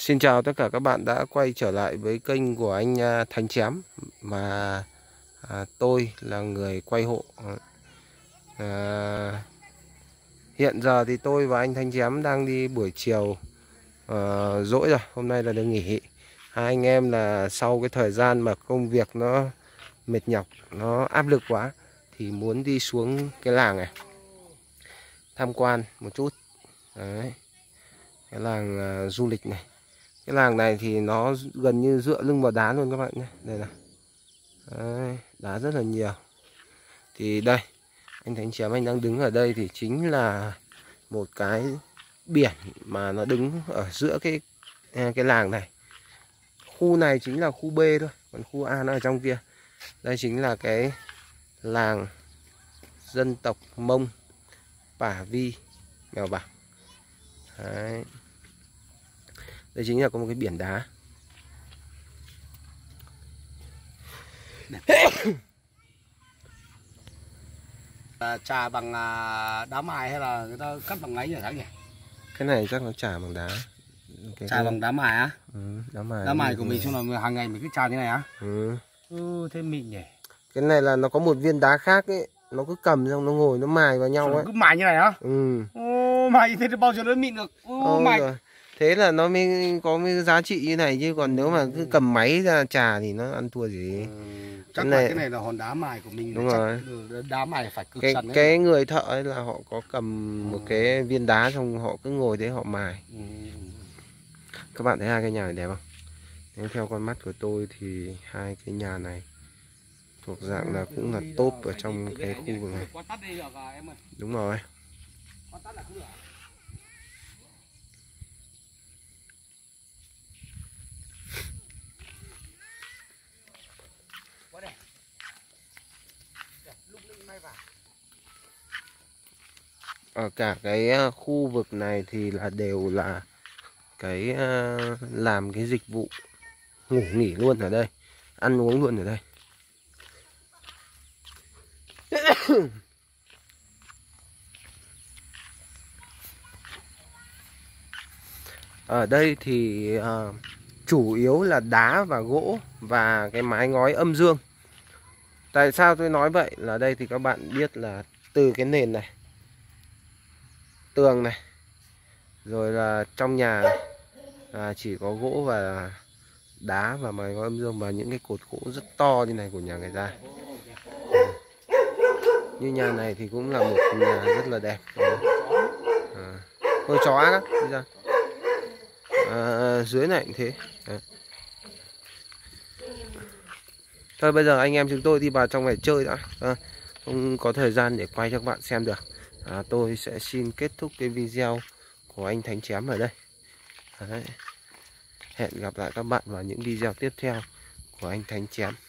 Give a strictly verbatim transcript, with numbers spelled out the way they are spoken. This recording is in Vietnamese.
Xin chào tất cả các bạn đã quay trở lại với kênh của anh Thanh Chém. Và à, tôi là người quay hộ. à, Hiện giờ thì tôi và anh Thanh Chém đang đi buổi chiều à, rỗi rồi, hôm nay là được nghỉ. Hai anh em là sau cái thời gian mà công việc nó mệt nhọc, nó áp lực quá, thì muốn đi xuống cái làng này tham quan một chút. Đấy, cái làng à, du lịch này. Cái làng này thì nó gần như dựa lưng vào đá luôn các bạn nhé. Đây này. Đấy, đá rất là nhiều. Thì đây, anh Thanh Chém anh đang đứng ở đây thì chính là một cái biển mà nó đứng ở giữa cái cái làng này. Khu này chính là khu B thôi, còn khu A nó ở trong kia. Đây chính là cái làng dân tộc Mông Pả Vi Mèo Vạc. Đấy. Đây chính là có một cái biển đá. À, trà bằng đá mài hay là người ta cắt bằng ấy nhỉ Thắng nhỉ? Cái này chắc nó trà bằng đá. Cái Trà cái... bằng đá mài á? Ừ, đá mài. Đá mài của mình chung là hàng ngày mình cứ trà như này á? Ừ. Ừ, thế mịn nhỉ. Cái này là nó có một viên đá khác ấy, nó cứ cầm xong nó ngồi nó mài vào nhau ấy. Cứ mài như này á? Ừ. Ô, mài thế thì bao giờ nó mịn được? Ô, mài. Rồi. Thế là nó mới có cái giá trị như này, chứ còn nếu mà cứ cầm máy ra trà thì nó ăn thua gì. Ừ, chắc cái này... là cái này là hòn đá mài của mình. Đúng rồi. Đá mài phải cực cái, sần đấy. Cái người thợ ấy là họ có cầm ừ. một cái viên đá xong họ cứ ngồi đấy họ mài. Ừ. Các bạn thấy hai cái nhà này đẹp không? Nếu theo con mắt của tôi thì hai cái nhà này thuộc dạng là cũng là top ở trong cái khu vực này. Đúng rồi. Ở cả cái khu vực này thì là đều là cái làm cái dịch vụ ngủ nghỉ luôn ở đây, ăn uống luôn ở đây. Ở đây thì uh, chủ yếu là đá và gỗ và cái mái ngói âm dương. Tại sao tôi nói vậy là đây thì các bạn biết là từ cái nền này, tường này, rồi là trong nhà là chỉ có gỗ và đá và mái ngói âm dương và những cái cột gỗ rất to như này của nhà người ta. Như nhà này thì cũng là một nhà rất là đẹp. À, ôi chó á, đi ra. À, dưới này cũng thế. À. Thôi bây giờ anh em chúng tôi đi vào trong này chơi đã. À, không có thời gian để quay cho các bạn xem được. À, tôi sẽ xin kết thúc cái video của anh Thanh Chém ở đây. Đấy. Hẹn gặp lại các bạn vào những video tiếp theo của anh Thanh Chém.